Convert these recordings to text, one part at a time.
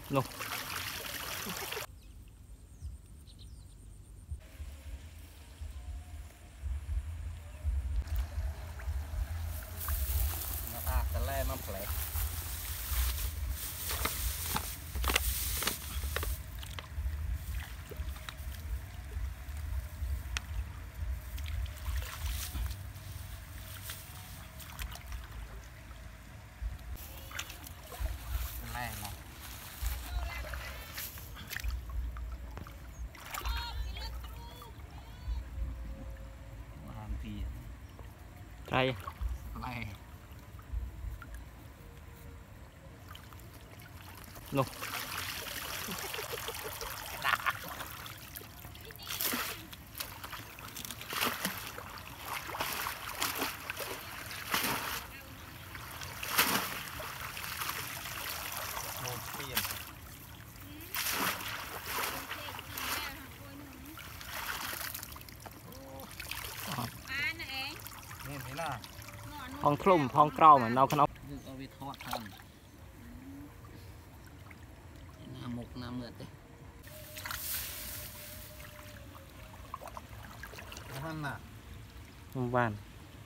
Nô. Nó ta sẽ lên nó phải này nó làm gì Đây. này Nô. một tiền nhìn thế nào Phong khum phong cào mà nào không. được ở vị thoát thân làm một năm nữa đấy ăn nè Không van.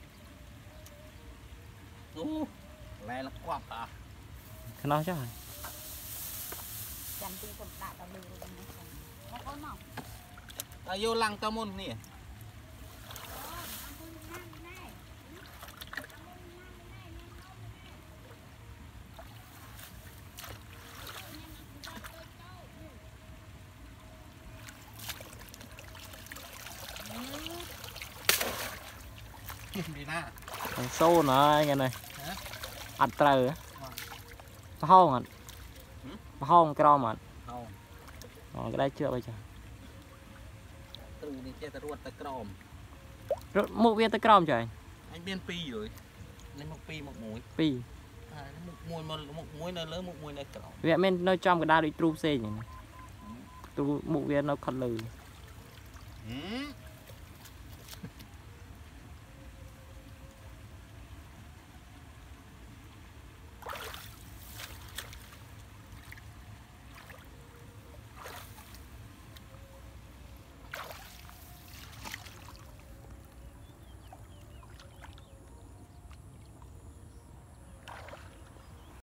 này là quạt à Cái nó chứ. Chẳng tin cầm đạn tao lừa rồi nó có mỏng. ta vô lăng tao môn nè đi na Thằng xô nó nghe này. hả Ăn trời á. Phong à. Phong cào mà. không Cái đây chưa bây giờ. từ đi chơi ta ruột ta crom Một viên tới cào trời. anh biên pi rồi lấy một pi một mũi Pi. một mũi nó lớn một mũi nó crom Vậy men nó trong cái đa đi tru xe nhỉ. Tu một viên nó khăn lừ.